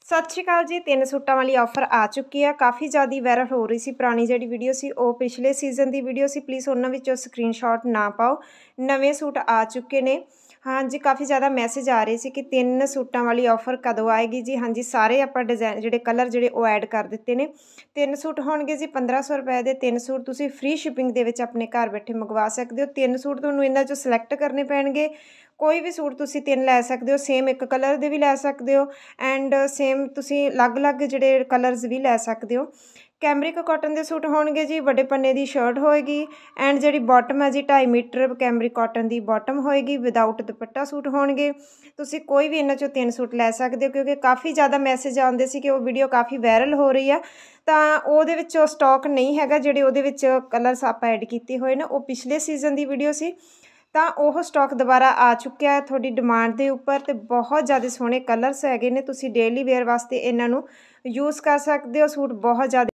सत श्री अकाल जी। 3 सूटां वाली ऑफर आ चुकी है। काफ़ी ज़्यादा वायरल हो रही सी पुरानी जिहड़ी वीडियो सी वो पिछले सीजन की वीडियो सी। प्लीज़ उन्हां विचों स्क्रीनशॉट ना पाओ। नवे सूट आ चुके ने। हाँ जी, काफ़ी ज़्यादा मैसेज आ रहे सी कि 3 सूटां वाली ऑफर कदों आएगी जी। हाँ जी, सारे आपां डिजाइन जिहड़े कलर जिहड़े वो ऐड कर दिते ने। 3 सूट होणगे जी 1500 रुपए दे। 3 सूट तुसीं फ्री शिपिंग दे विच अपने घर बैठे मंगवा सकते हो। 3 सूट तुहानूं इन्हां चों सिलेक्ट करने पैणगे। कोई भी सूट तुसीं 3 लै सकते हो। सेम एक कलर दे भी लै सकते हो एंड सेम तुसीं अलग-अलग जिहड़े कलर्स भी लै सकते हो। कैमरिक कॉटन के सूट होणगे जी। वड्डे पन्ने की शर्ट होएगी एंड जिहड़ी बॉटम है जी 2.5 मीटर कैमरिक कॉटन की बॉटम होएगी। विदाउट दुपट्टा सूट होणगे। तुसीं कोई भी इन्हां चों 3 सूट लै सकते हो क्योंकि काफ़ी ज़्यादा मैसेज आउंदे सी कि वो वीडियो काफ़ी वायरल हो रही है। ਤਾਂ ਉਹਦੇ ਵਿੱਚ ਸਟਾਕ ਨਹੀਂ ਹੈਗਾ। ਜਿਹੜੇ ਉਹਦੇ ਵਿੱਚ ਕਲਰਸ ਆਪਾਂ ਐਡ ਕੀਤੇ ਹੋਏ ਨੇ ਉਹ ਪਿਛਲੇ ਸੀਜ਼ਨ ਦੀ ਵੀਡੀਓ ਸੀ। ਤਾਂ ਉਹ ਸਟਾਕ ਦੁਬਾਰਾ ਆ ਚੁੱਕਿਆ ਹੈ ਤੁਹਾਡੀ ਡਿਮਾਂਡ ਦੇ ਉੱਪਰ ਤੇ ਬਹੁਤ ਜ਼ਿਆਦਾ ਸੋਹਣੇ ਕਲਰਸ ਹੈਗੇ ਨੇ। ਤੁਸੀਂ ਡੇਲੀ ਵੇਅਰ ਵਾਸਤੇ ਇਹਨਾਂ ਨੂੰ ਯੂਜ਼ ਕਰ ਸਕਦੇ ਹੋ। ਸੂਟ ਬਹੁਤ ਜ਼ਿਆਦਾ